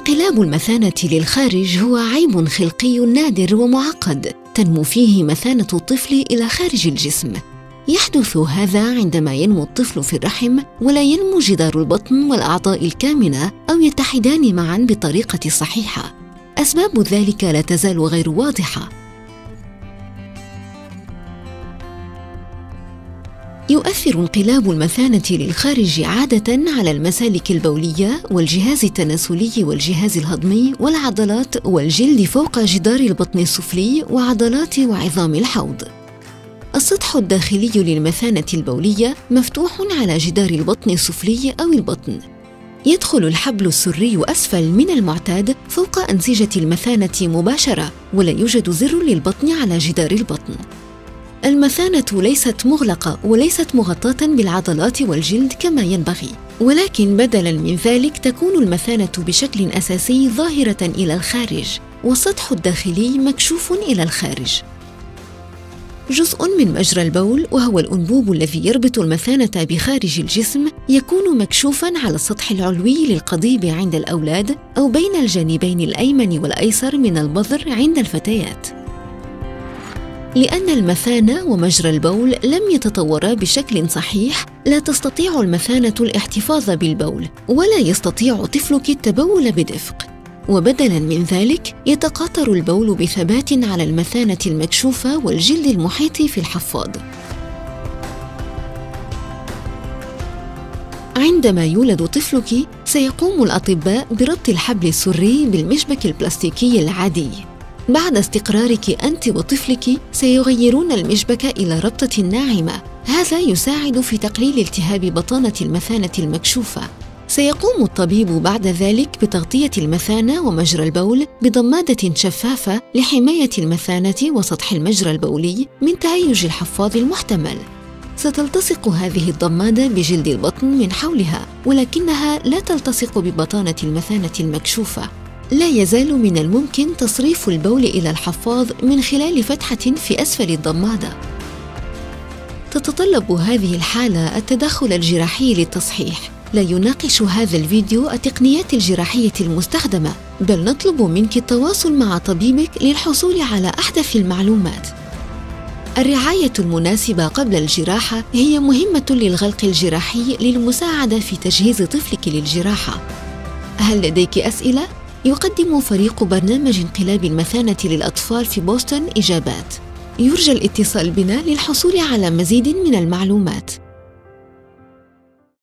انقلاب المثانة للخارج هو عيب خلقي نادر ومعقد تنمو فيه مثانة الطفل إلى خارج الجسم. يحدث هذا عندما ينمو الطفل في الرحم ولا ينمو جدار البطن والأعضاء الكامنة أو يتحدان معاً بطريقة صحيحة. أسباب ذلك لا تزال غير واضحة. يؤثر انقلاب المثانة للخارج عادة على المسالك البولية والجهاز التناسلي والجهاز الهضمي والعضلات والجلد فوق جدار البطن السفلي وعضلات وعظام الحوض. السطح الداخلي للمثانة البولية مفتوح على جدار البطن السفلي أو البطن. يدخل الحبل السري أسفل من المعتاد فوق أنسجة المثانة مباشرة، ولا يوجد زر للبطن على جدار البطن. المثانة ليست مغلقة وليست مغطاة بالعضلات والجلد كما ينبغي، ولكن بدلاً من ذلك تكون المثانة بشكل أساسي ظاهرة إلى الخارج، والسطح الداخلي مكشوف إلى الخارج. جزء من مجرى البول، وهو الأنبوب الذي يربط المثانة بخارج الجسم، يكون مكشوفاً على السطح العلوي للقضيب عند الأولاد أو بين الجانبين الأيمن والأيسر من البظر عند الفتيات. لأن المثانة ومجرى البول لم يتطورا بشكل صحيح، لا تستطيع المثانة الاحتفاظ بالبول، ولا يستطيع طفلك التبول بدفق، وبدلاً من ذلك يتقاطر البول بثبات على المثانة المكشوفة والجلد المحيط في الحفاض. عندما يولد طفلك سيقوم الأطباء بربط الحبل السري بالمشبك البلاستيكي العادي. بعد استقرارك أنت وطفلك سيغيرون المشبك إلى ربطة ناعمة، هذا يساعد في تقليل التهاب بطانة المثانة المكشوفة. سيقوم الطبيب بعد ذلك بتغطية المثانة ومجرى البول بضمادة شفافة لحماية المثانة وسطح المجرى البولي من تهيج الحفاض المحتمل. ستلتصق هذه الضمادة بجلد البطن من حولها، ولكنها لا تلتصق ببطانة المثانة المكشوفة. لا يزال من الممكن تصريف البول إلى الحفاض من خلال فتحة في أسفل الضمادة. تتطلب هذه الحالة التدخل الجراحي للتصحيح. لا يناقش هذا الفيديو التقنيات الجراحية المستخدمة، بل نطلب منك التواصل مع طبيبك للحصول على أحدث المعلومات. الرعاية المناسبة قبل الجراحة هي مهمة للغلق الجراحي للمساعدة في تجهيز طفلك للجراحة. هل لديك أسئلة؟ يقدم فريق برنامج انقلاب المثانة للأطفال في بوسطن إجابات. يرجى الاتصال بنا للحصول على مزيد من المعلومات.